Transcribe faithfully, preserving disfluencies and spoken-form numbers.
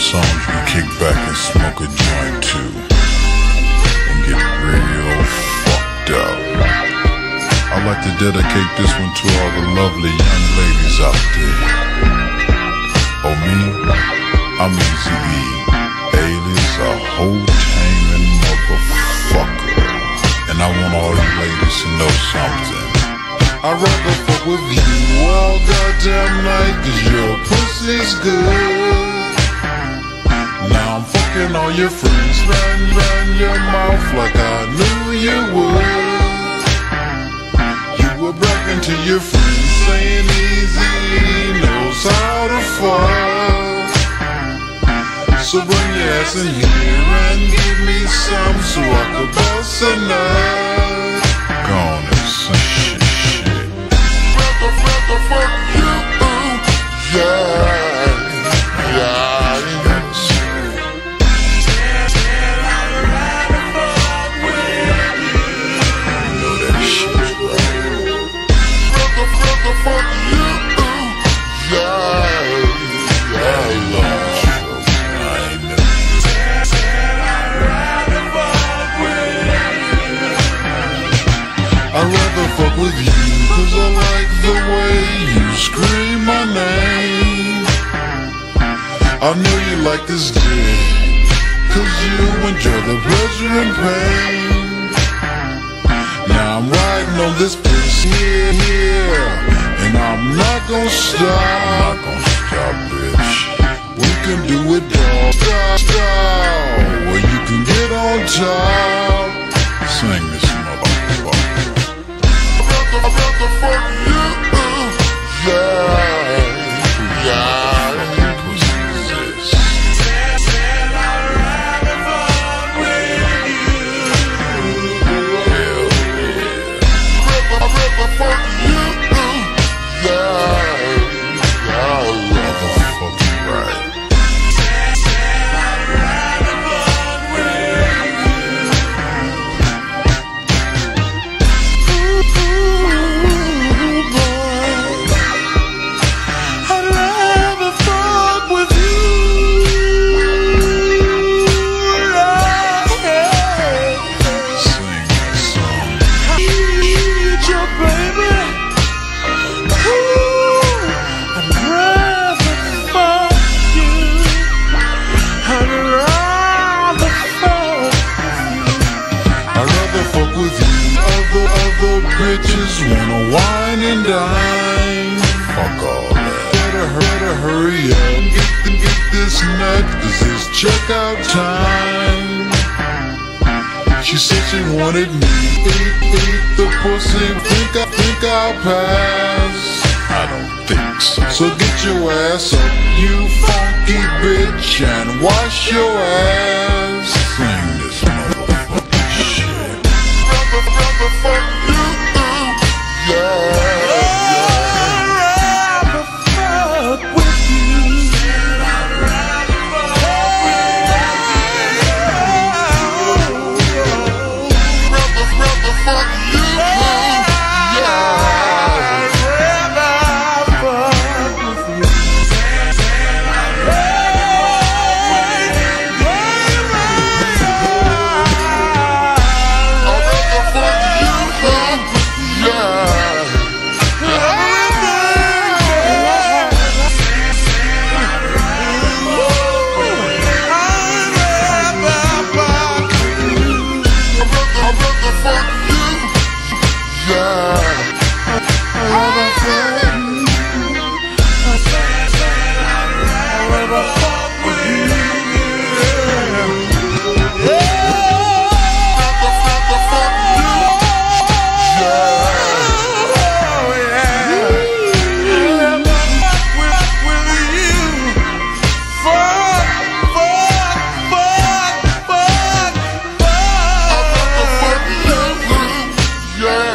songs you can kick back and smoke a joint to and get real fucked up. I'd like to dedicate this one to all the lovely young ladies out there. Oh me, I'm Eazy-E, alias a whole taming motherfucker. And I want all you ladies to know something. I'd rather fuck with you all goddamn night, cause your pussy's good. Now I'm fucking all your friends, run, run your mouth like I knew you would. You were bragging to your friends, saying Eazy knows how to fuck. So bring your ass in here and give me some so I could bust a nut. Go on and some shit. Rather fuck you, yeah, yeah, you gotta say it. I'd rather fuck with you. You know that shit, right? Rather, rather fuck you, yeah, yeah, I love you. I ain't never I'd rather fuck with you. I'd rather fuck with you, cause I like the way you scream my name. I know you like this dick, cause you enjoy the pleasure and pain. Now I'm riding on this piece here, here, and I'm not gonna stop. I'm not gonna stop, bitch. We can do it all, stop, stop, or you can get on top. Sing this motherfucker. I'd rather fuck you, yeah, yeah, you pussy exist. Said I'd rather fuck with you. Hell yeah. I'd rather fuck you, yeah, yeah, I'd rather fuck you right. Said I'd rather fuck with you. Bitches wanna wine and dine. Fuck all that. Better, better hurry up, get, get this nut, cause it's checkout time. She said she wanted me, eat, eat the pussy, think, I, think I'll pass. I don't think so. So get your ass up, you funky bitch, and wash your ass. Sing this motherfucking shit. Brother, brother, fuck you. Yeah, yeah. I'd rather fuck with you. I'd rather fuck with you. Rather, rather fuck you. Yeah, I'd rather fuck with you. I'd rather fuck you. Yeah. Yeah.